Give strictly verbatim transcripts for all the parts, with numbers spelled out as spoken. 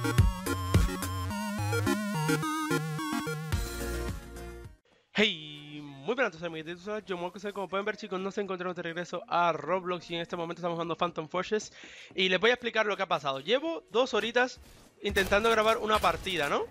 Hey, muy buenas a amiguitos, yo Moco, como pueden ver chicos, nos encontramos de regreso a Roblox y en este momento estamos jugando Phantom Forces y les voy a explicar lo que ha pasado. Llevo dos horitas intentando grabar una partida, ¿no?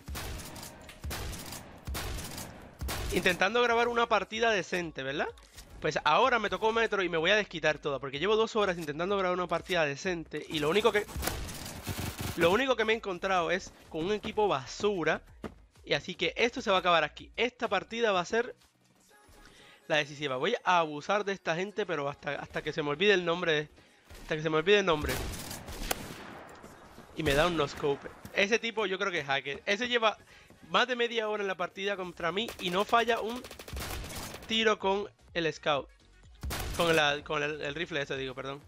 Intentando grabar una partida decente, ¿verdad? Pues ahora me tocó Metro y me voy a desquitar todo, porque llevo dos horas intentando grabar una partida decente y lo único que... Lo único que me he encontrado es con un equipo basura. Y así que esto se va a acabar aquí. Esta partida va a ser la decisiva. Voy a abusar de esta gente, pero hasta, hasta que se me olvide el nombre. Hasta que se me olvide el nombre. Y me da un no-scope. Ese tipo yo creo que es hacker. Ese lleva más de media hora en la partida contra mí y no falla un tiro con el scout. Con, la, con el, el rifle ese, digo, perdón.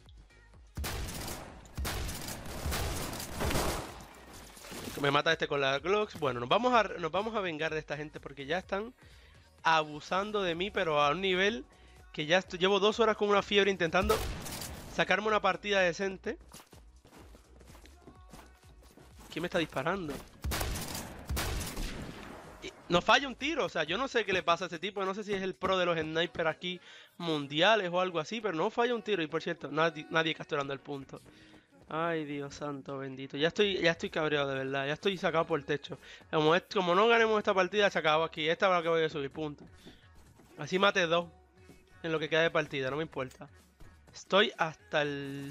Me mata este con la Glocks. Bueno, nos vamos, a, nos vamos a vengar de esta gente porque ya están abusando de mí, pero a un nivel que ya estoy, llevo dos horas con una fiebre intentando sacarme una partida decente. ¿Quién me está disparando? Y no falla un tiro, o sea, yo no sé qué le pasa a ese tipo, no sé si es el pro de los snipers aquí mundiales o algo así, pero no falla un tiro y por cierto, nadie, nadie capturando el punto. Ay, Dios santo, bendito. Ya estoy, ya estoy cabreado, de verdad. Ya estoy sacado por el techo. Como, es, como no ganemos esta partida, se acabó aquí. Esta es la que voy a subir, punto. Así mate dos en lo que queda de partida, no me importa. Estoy hasta el...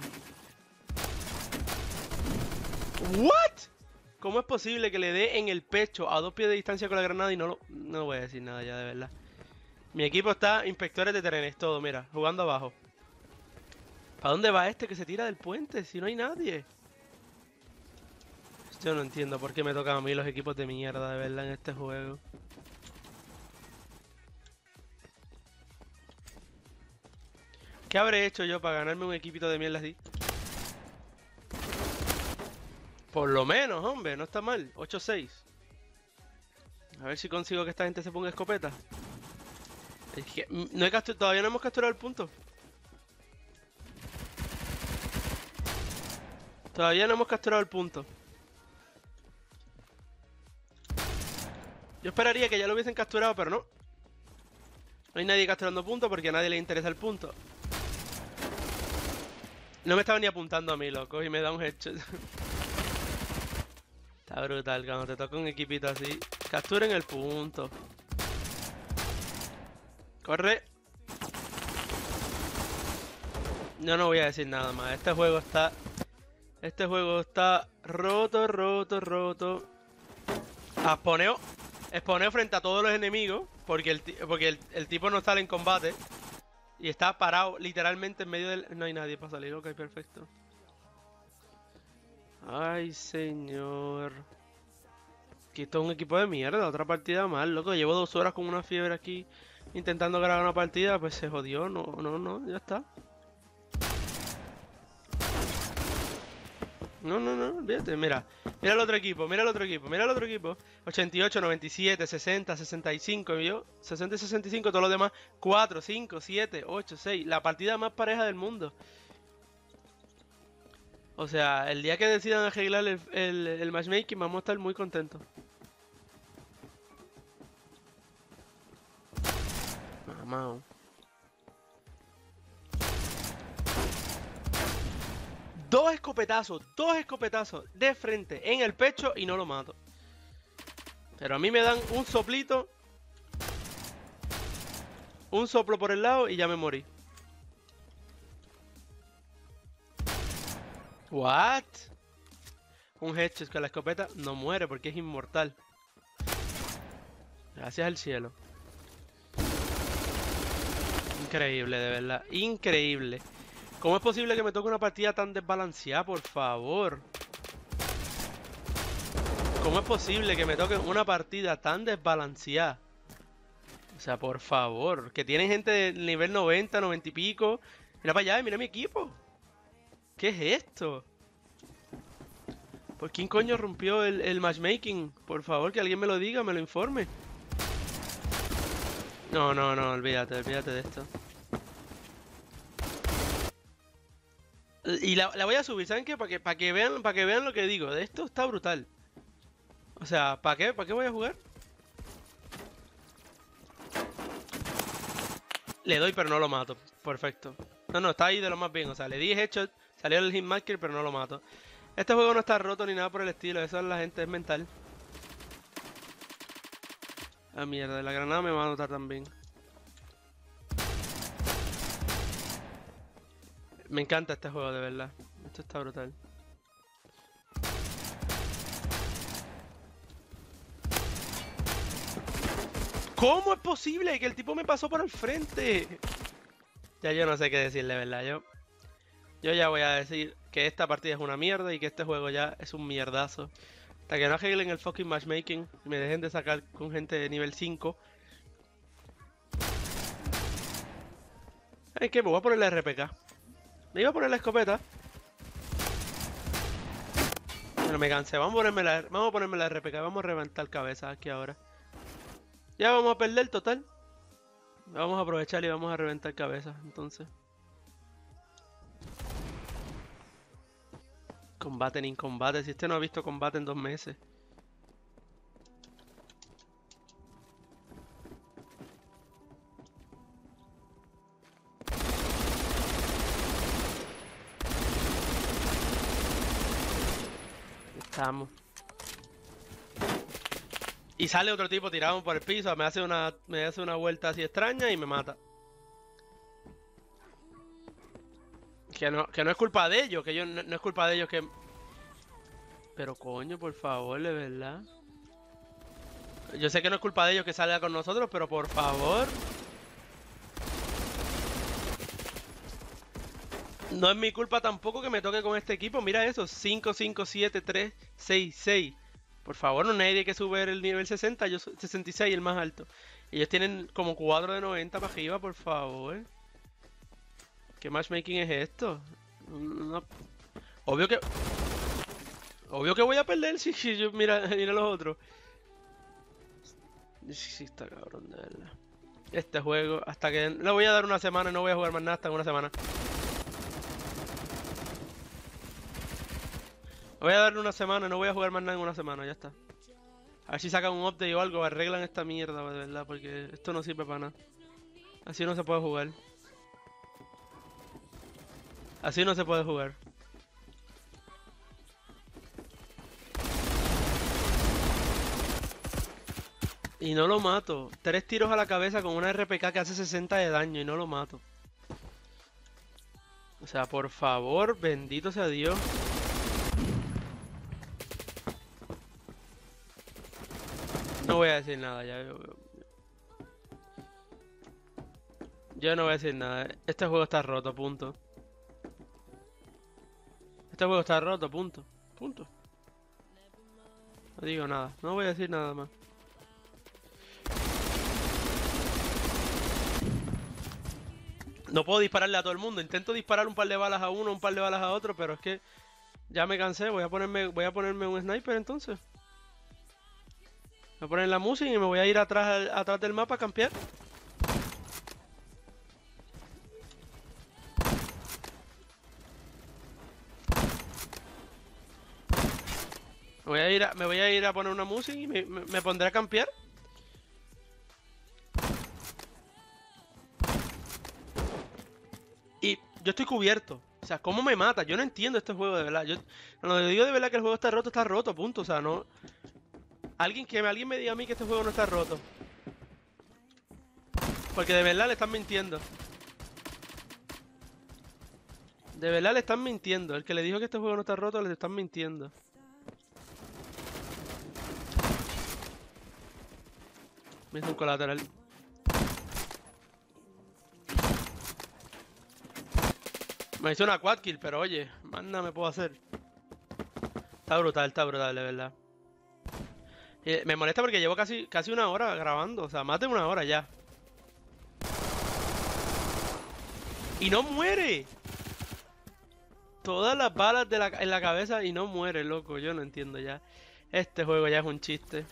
¿What? ¿Cómo es posible que le dé en el pecho a dos pies de distancia con la granada y no lo... No voy a decir nada ya, de verdad. Mi equipo está inspectores de trenes, todo, mira, jugando abajo. ¿Para dónde va este que se tira del puente si no hay nadie? Yo no entiendo por qué me tocan a mí los equipos de mierda, de verdad, en este juego. ¿Qué habré hecho yo para ganarme un equipito de mierda así? Por lo menos, hombre, no está mal. ocho seis. A ver si consigo que esta gente se ponga escopeta. Es que no he capturado, todavía no hemos capturado el punto. Todavía no hemos capturado el punto. Yo esperaría que ya lo hubiesen capturado, pero no. No hay nadie capturando punto porque a nadie le interesa el punto. No me estaba ni apuntando a mí, loco, y me da un headshot. Está brutal, cuando te toca un equipito así. Capturen el punto. Corre. Yo no voy a decir nada más. Este juego está... Este juego está roto, roto, roto. Exponeo. Exponeo frente a todos los enemigos. Porque el, porque el, el tipo no sale en combate. Y está parado literalmente en medio del... No hay nadie para salir. Ok, perfecto. Ay, señor. Aquí esto es un equipo de mierda. Otra partida mal, loco. Llevo dos horas con una fiebre aquí intentando grabar una partida. Pues se jodió. No, no, no. Ya está. No, no, no, olvídate, mira. Mira el otro equipo, mira el otro equipo, mira el otro equipo. ochenta y ocho, noventa y siete, sesenta, sesenta y cinco, y yo, sesenta y sesenta y cinco, todos los demás. cuatro, cinco, siete, ocho, seis. La partida más pareja del mundo. O sea, el día que decidan arreglar el, el, el matchmaking vamos a estar muy contentos. Mamao. Dos escopetazos, dos escopetazos de frente en el pecho y no lo mato. Pero a mí me dan un soplito. Un soplo por el lado y ya me morí. What? Un headshot con la escopeta no muere porque es inmortal. Gracias al cielo. Increíble, de verdad. Increíble. ¿Cómo es posible que me toque una partida tan desbalanceada, por favor? ¿Cómo es posible que me toque una partida tan desbalanceada? O sea, por favor. Que tienen gente de nivel noventa, noventa y pico. Mira para allá, mira mi equipo. ¿Qué es esto? ¿Por quién coño rompió el, el matchmaking? Por favor, que alguien me lo diga, me lo informe. No, no, no, olvídate, olvídate de esto. Y la, la voy a subir, ¿saben qué? Para que, para que vean, para que vean lo que digo. De esto está brutal. O sea, ¿para qué? ¿Para qué voy a jugar? Le doy, pero no lo mato. Perfecto. No, no, está ahí de lo más bien. O sea, le di headshot, salió el hitmarker, pero no lo mato. Este juego no está roto ni nada por el estilo. Eso es la gente, es mental. Ah, mierda, la granada me va a notar también. Me encanta este juego, de verdad. Esto está brutal. ¿Cómo es posible que el tipo me pasó por el frente? Ya yo no sé qué decirle, ¿verdad? Yo, yo ya voy a decir que esta partida es una mierda y que este juego ya es un mierdazo. Hasta que no arreglen el fucking matchmaking y me dejen de sacar con gente de nivel cinco. Es que me voy a poner la R P K. Me iba a poner la escopeta. Pero me cansé. Vamos a ponerme la, vamos a ponerme la R P K. Vamos a reventar cabezas aquí ahora. Ya vamos a perder total. Vamos a aprovechar y vamos a reventar cabezas, entonces. Combate en combate. Si este no ha visto combate en dos meses. Estamos. Y sale otro tipo tirado por el piso, me hace una, me hace una vuelta así extraña y me mata. Que no, que no es culpa de ellos, que yo no, no es culpa de ellos que... Pero coño, por favor, de verdad. Yo sé que no es culpa de ellos que salga con nosotros, pero por favor. No es mi culpa tampoco que me toque con este equipo. Mira eso, cinco, cinco, siete, tres, seis, seis. Por favor, no nadie que sube el nivel sesenta, yo soy sesenta y seis, el más alto. Ellos tienen como cuatro de noventa para arriba, por favor. ¿Qué matchmaking es esto? No. Obvio que... Obvio que voy a perder si, si yo mira, mira los otros. Sí, está cabrón, de verdad. Este juego, hasta que... Le voy a dar una semana y no voy a jugar más nada hasta en una semana. Voy a darle una semana y no voy a jugar más nada en una semana, ya está. A ver si sacan un update o algo, arreglan esta mierda, de verdad, porque esto no sirve para nada. Así no se puede jugar. Así no se puede jugar. Y no lo mato. Tres tiros a la cabeza con una R P K que hace sesenta de daño y no lo mato. O sea, por favor, bendito sea Dios. No voy a decir nada ya. Yo, yo no voy a decir nada. Este juego está roto, punto. Este juego está roto, punto. Punto. No digo nada. No voy a decir nada más. No puedo dispararle a todo el mundo. Intento disparar un par de balas a uno, un par de balas a otro, pero es que ya me cansé. Voy a ponerme, voy a ponerme un sniper entonces. Voy a poner la música y me voy a ir atrás, atrás del mapa a campear. Me voy a ir a, me voy a, ir a poner una música y me, me, me pondré a campear. Y yo estoy cubierto. O sea, ¿cómo me mata? Yo no entiendo este juego, de verdad. Yo, cuando digo de verdad que el juego está roto, está roto, punto. O sea, no... Alguien que alguien me diga a mí que este juego no está roto. Porque de verdad le están mintiendo. De verdad le están mintiendo. El que le dijo que este juego no está roto, le están mintiendo. Me hizo un colateral. Me hizo una quad kill, pero oye, más nada me puedo hacer. Está brutal, está brutal, de verdad. Y me molesta porque llevo casi, casi una hora grabando, o sea, más de una hora ya. ¡Y no muere! Todas las balas de la, en la cabeza y no muere, loco. Yo no entiendo ya. Este juego ya es un chiste.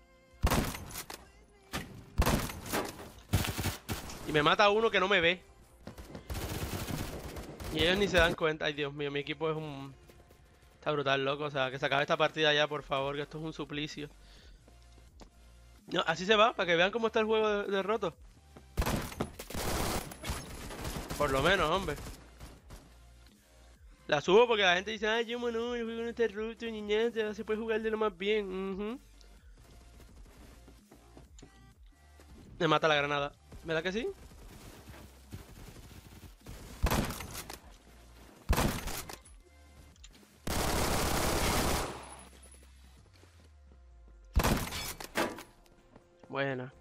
Y me mata uno que no me ve. Y ellos ni se dan cuenta. Ay, Dios mío, mi equipo es un... Está brutal, loco. O sea, que se acabe esta partida ya, por favor, que esto es un suplicio. No, así se va, para que vean cómo está el juego de, de roto. Por lo menos, hombre. La subo porque la gente dice, ay, yo no, el juego no está roto, niña, ya se puede jugar de lo más bien. Uh-huh. Me mata la granada. ¿Verdad que sí? Buena.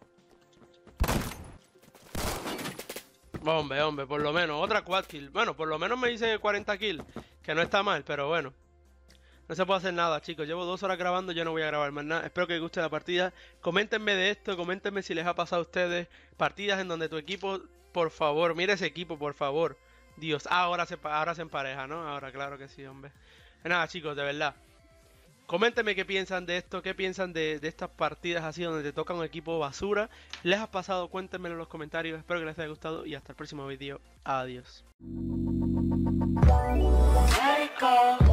Hombre, hombre, por lo menos, otra quad kill. Bueno, por lo menos me hice cuarenta kills, que no está mal, pero bueno. No se puede hacer nada, chicos. Llevo dos horas grabando, yo no voy a grabar más nada. Espero que les guste la partida. Coméntenme de esto, coméntenme si les ha pasado a ustedes partidas en donde tu equipo, por favor, mira ese equipo, por favor. Dios, ah, ahora se, ahora se empareja, ¿no? Ahora, claro que sí, hombre. Nada, chicos, de verdad. Coméntenme qué piensan de esto, qué piensan de, de estas partidas así donde te toca un equipo basura. ¿Les ha pasado? Cuéntenmelo en los comentarios. Espero que les haya gustado y hasta el próximo vídeo. Adiós.